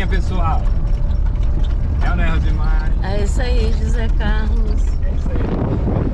Penha, pessoal. É o Nerro demais. É isso aí, José Carlos. É isso aí.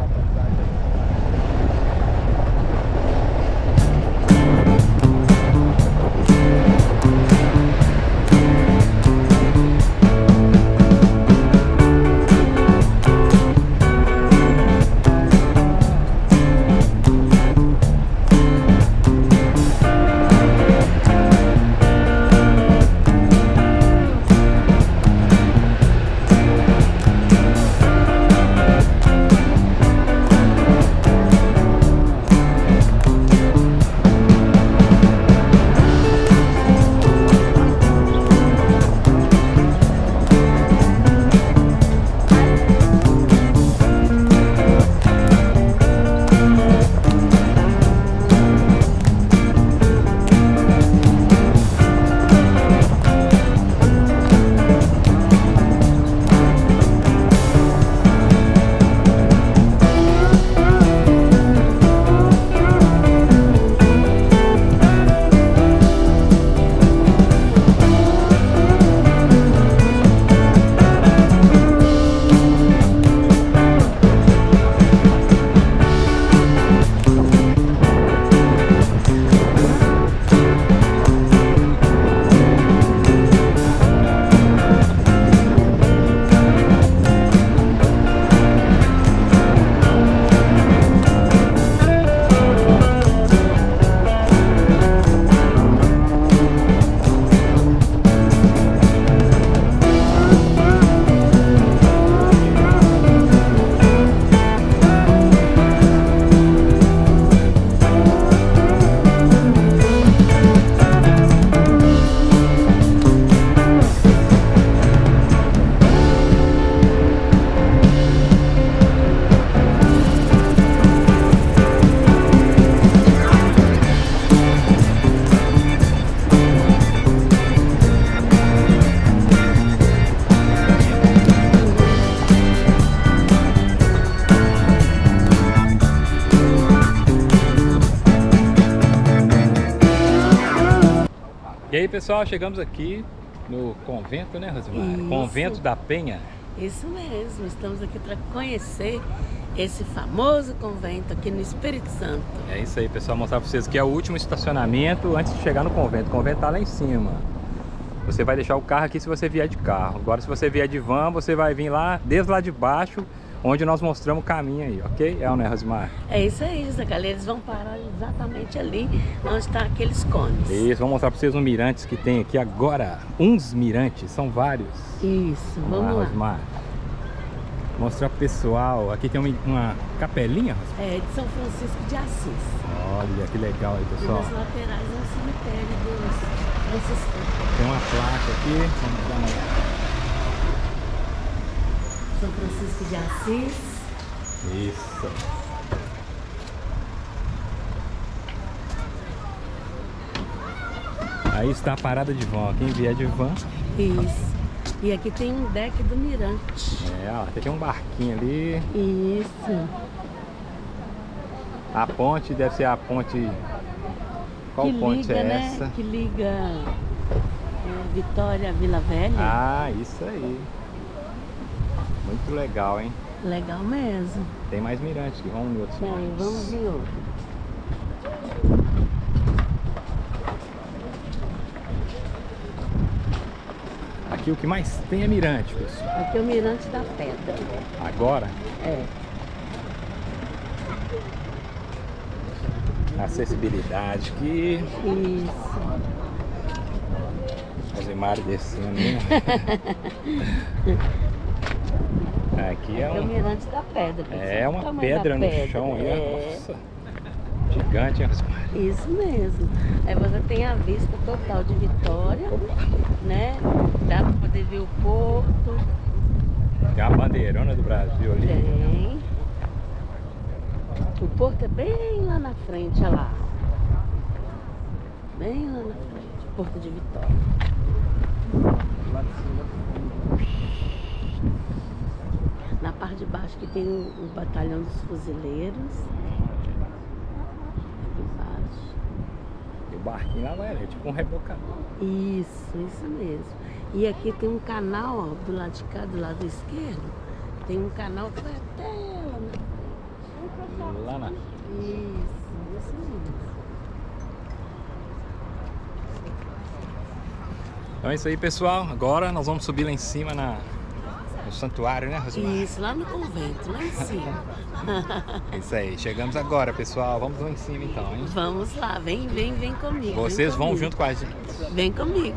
E aí, pessoal, chegamos aqui no convento, né, Rosimar? Isso. Convento da Penha. Isso mesmo, estamos aqui para conhecer esse famoso convento aqui no Espírito Santo. É isso aí, pessoal, mostrar para vocês que é o último estacionamento antes de chegar no convento. O convento tá lá em cima. Você vai deixar o carro aqui se você vier de carro. Agora, se você vier de van, você vai vir lá, desde lá de baixo, onde nós mostramos o caminho aí, ok? É o né, Rosimar? É isso aí, José Carlos. Eles vão parar exatamente ali onde estão aqueles cones. Isso, vou mostrar para vocês os mirantes que tem aqui agora. Uns mirantes, são vários. Isso, vamos lá. Rosimar. Mostrar pro pessoal. Aqui tem uma capelinha, Rosimar. É, de São Francisco de Assis. Olha que legal aí, E pessoal. nas laterais é um cemitério dos franciscanos. Tem uma placa aqui. Vamos dar uma olhada. São Francisco de Assis. Isso. Aí está a parada de van. Quem vier de van. Isso. E aqui tem um deck do mirante. É, ó, tem um barquinho ali. Isso. A ponte deve ser a ponte. Qual Que ponte liga, é né? essa? Que liga Vitória a Vila Velha. Ah, isso aí. Muito legal, hein? Legal mesmo. Tem mais mirantes aqui. Vamos em outros Bem, mirantes. vamos em outro. Aqui o que mais tem é mirante, pessoal. Aqui é o Mirante da Pedra. Agora, É. acessibilidade aqui. Isso. Rosimar descendo, né? Aqui é Aqui é o Mirante da Pedra. É O uma tamanho da pedra no chão aí, É. nossa. Gigante, hein, Rosimar? Isso mesmo. Aí você tem a vista total de Vitória, né? Dá pra poder ver o porto. Tem uma bandeirona do Brasil ali. Tem. O porto é bem lá na frente, olha lá. Bem lá na frente, o Porto de Vitória. Na parte de baixo que tem o batalhão dos fuzileiros. Aqui embaixo. E o barquinho lá vai, é tipo um rebocador. Isso mesmo. E aqui tem um canal, ó, do lado de cá, do lado esquerdo. Tem um canal que vai até ela, né? Lá na... Isso mesmo. Então é isso aí, pessoal. Agora nós vamos subir lá em cima no santuário, né, Rosimar? Isso, lá no convento, lá em cima. É isso aí. Chegamos agora, pessoal. Vamos lá em cima então, hein? Vamos lá, vem comigo. Vocês vem vão comigo. junto com a gente. Vem comigo.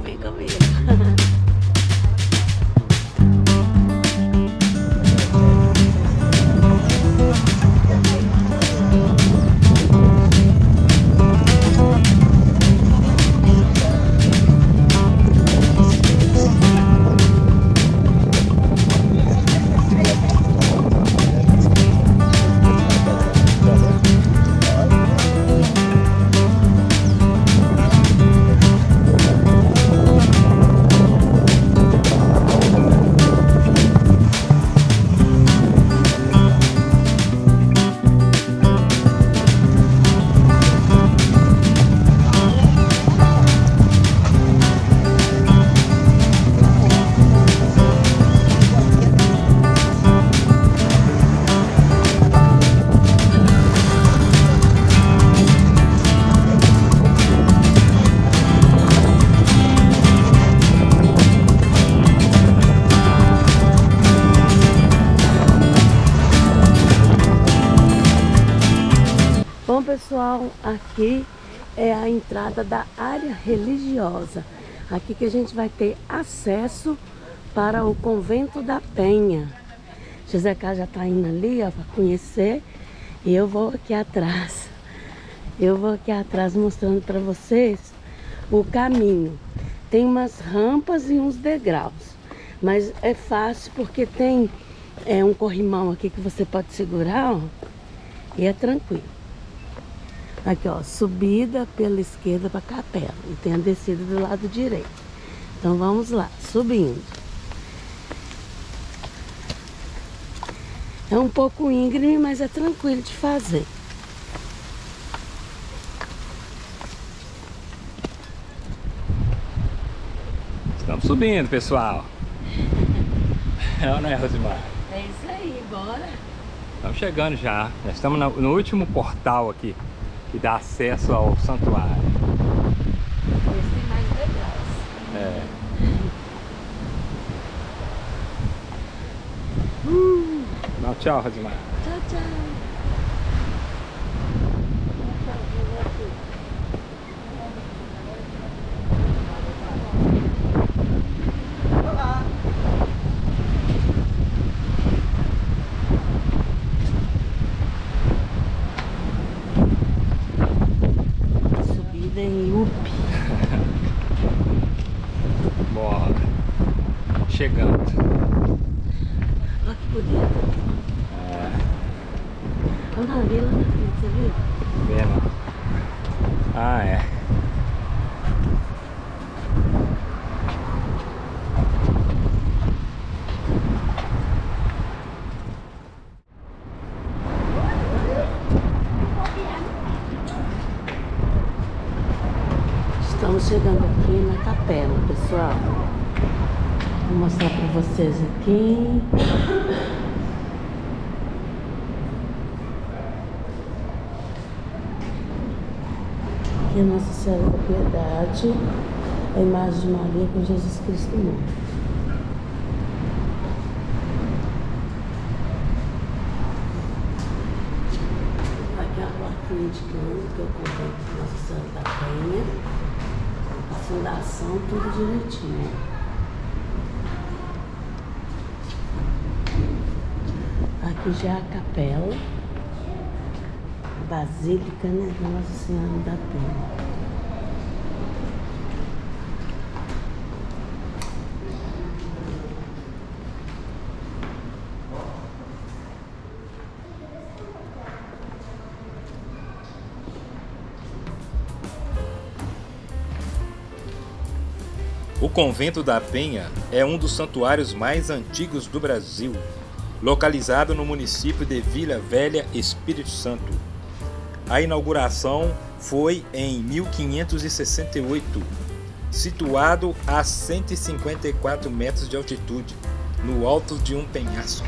Bom, pessoal, aqui é a entrada da área religiosa. Aqui que a gente vai ter acesso para o Convento da Penha. José Carlos já está indo ali, ó, para conhecer. E eu vou aqui atrás. Mostrando para vocês o caminho. Tem umas rampas e uns degraus. Mas é fácil porque tem um corrimão aqui que você pode segurar, ó, e é tranquilo. Aqui, ó, subida pela esquerda para a capela e tem a descida do lado direito. Então vamos lá, subindo. É um pouco íngreme, mas é tranquilo de fazer. Estamos subindo, pessoal. Não é, Rosimar? É isso aí, bora. Estamos chegando já. Já estamos no último portal aqui, que dá acesso ao santuário. Esse tem mais degraus. É. Não, tchau, Rosimar. Tchau, tchau. Subida em UP. Bora. Chegando. Olha que bonito. Olha na vila, você viu? Vendo? Ah, é. Estamos chegando aqui na capela, pessoal. Vou mostrar para vocês aqui. Aqui é Nossa Senhora da Piedade, a imagem de Maria com Jesus Cristo morto. Aqui é a plaquinha indicando que é o convento de Nossa Senhora da Penha. A fundação, tudo direitinho. Aqui já é a capela, a basílica, né, da Nossa Senhora da Penha. O Convento da Penha é um dos santuários mais antigos do Brasil, localizado no município de Vila Velha, Espírito Santo. A inauguração foi em 1568, situado a 154 metros de altitude, no alto de um penhasco.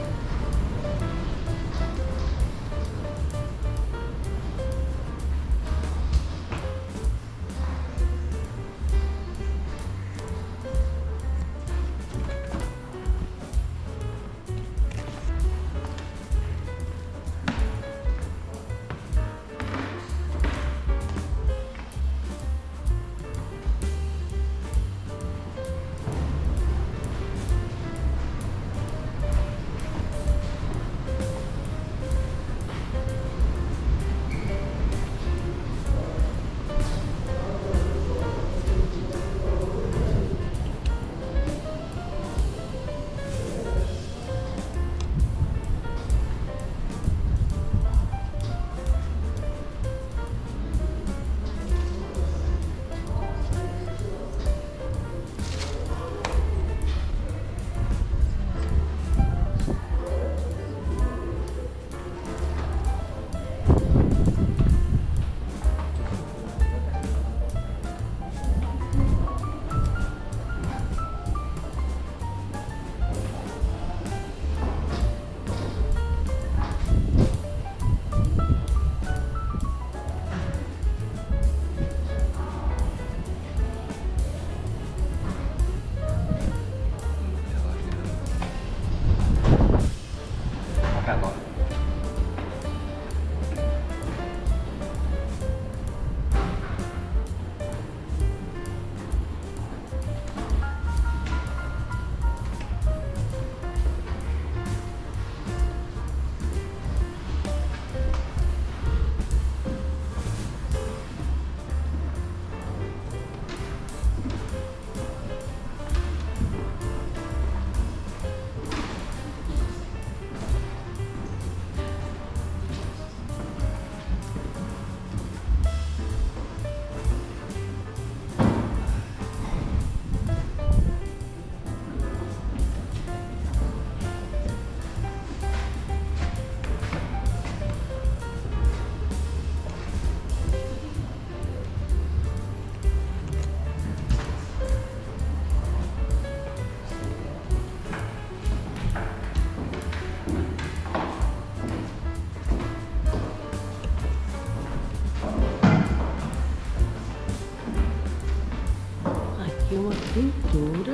Aqui é uma pintura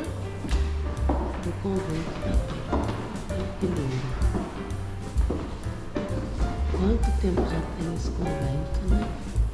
do convento da Penha. Olha que lindo. Quanto tempo já tem esse convento, né?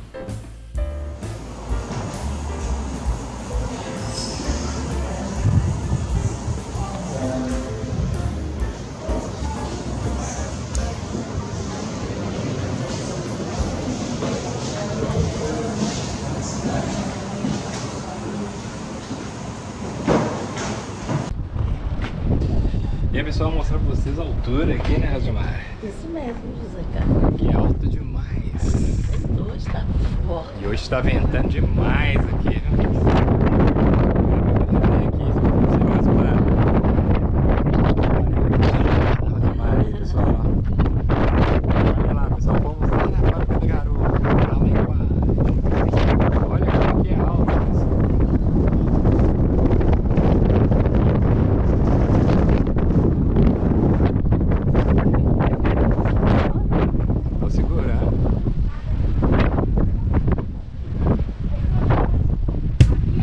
E aí, pessoal, vou mostrar pra vocês a altura aqui, né, Rosimar? Isso mesmo, José Carlos. Que alto demais. Hoje tá forte. E hoje tá ventando demais aqui, né? Rosimar aí, pessoal. Olha lá, pessoal, vamos lá na fábrica do garoto. Olha como que é alto, pessoal. Tô segurando.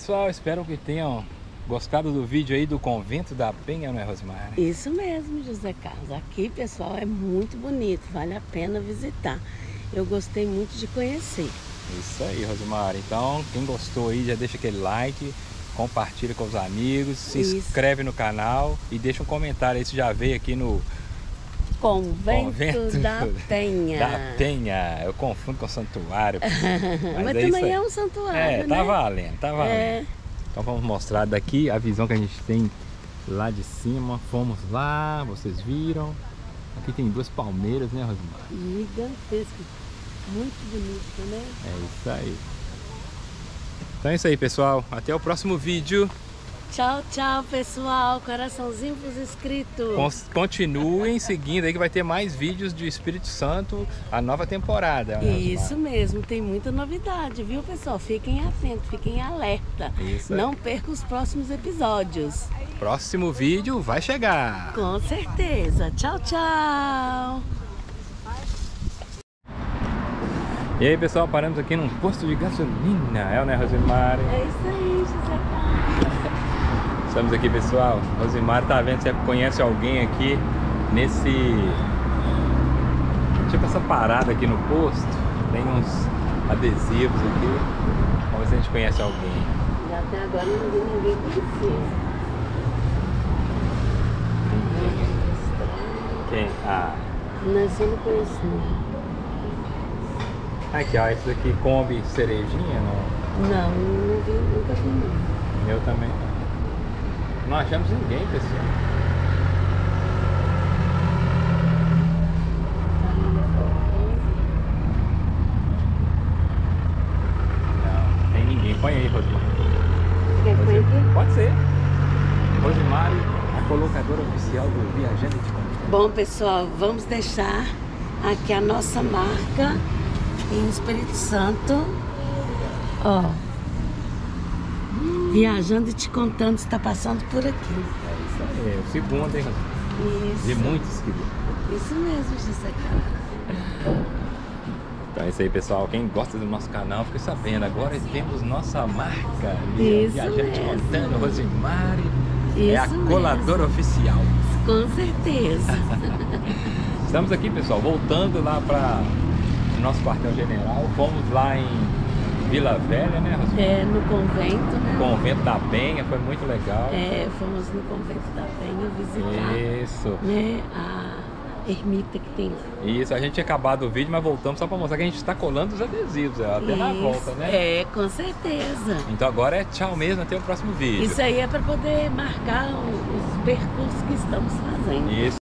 pessoal, espero que tenham gostado do vídeo aí do Convento da Penha, né, Rosimar? Isso mesmo, José Carlos. Aqui, pessoal, é muito bonito, vale a pena visitar. Eu gostei muito de conhecer. Isso aí, Rosimar. Então, quem gostou aí, já deixa aquele like, compartilha com os amigos, se inscreve no canal e deixa um comentário aí se já veio aqui no Convento da Penha. Da Penha, eu confundo com santuário. Mas também é um santuário, tá né? valendo, tá valendo. É. Então vamos mostrar daqui a visão que a gente tem lá de cima. Fomos lá, vocês viram. Aqui tem duas palmeiras, né, Rosimar? Gigantesco. Muito bonito, né? É isso aí. Então é isso aí, pessoal. Até o próximo vídeo. Tchau, tchau, pessoal. Coraçãozinho pros inscritos. Continuem seguindo aí que vai ter mais vídeos do Espírito Santo, a nova temporada. Né, isso mesmo, tem muita novidade, viu, pessoal? Fiquem atentos, fiquem alerta. Isso aí. Não percam os próximos episódios. Próximo vídeo vai chegar. Com certeza. Tchau, tchau. E aí, pessoal, paramos aqui num posto de gasolina. É, né, Rosimar? É isso aí, José Carlos. Estamos aqui, pessoal. Rosimar tá vendo se conhece alguém aqui nesse... Tipo essa parada aqui no posto. Tem uns adesivos aqui. Vamos ver se a gente conhece alguém. E até agora não vi ninguém conhecer. Quem? Ah. Não, eu não conheço, não. Aqui, ó. Esse daqui, Kombi cerejinha, não? Não, não vi, nunca vi, não. Eu também. Não achamos ninguém, pessoal. Não, tem ninguém. Põe aí, Rosimar. Quer que põe aqui? Pode ser. Rosimar, a colocadora oficial do Viajante de Convento. Bom, pessoal, vamos deixar aqui a nossa marca em Espírito Santo. Ó. Viajando e te contando, está passando por aqui. É isso aí, o segundo, hein, Rosimar? Isso. De muitos queridos. Isso mesmo, José Carlos. Então é isso aí, pessoal. Quem gosta do nosso canal, fica sabendo. Agora temos nossa marca. Isso Viajante mesmo. Contando, Rosimar. É Isso a mesmo. coladora oficial. Com certeza. Estamos aqui, pessoal, voltando lá para o nosso quartel-general. Fomos lá em Vila Velha, né, Rosimar? É, no convento, né? Convento da Penha, foi muito legal. É, fomos no convento da Penha visitar, Isso. né, a ermita que tem lá. Isso, a gente tinha acabado o vídeo, mas voltamos só para mostrar que a gente está colando os adesivos, até na volta, né? É, com certeza. Então agora é tchau mesmo, até o próximo vídeo. Isso aí é para poder marcar os percursos que estamos fazendo. Isso.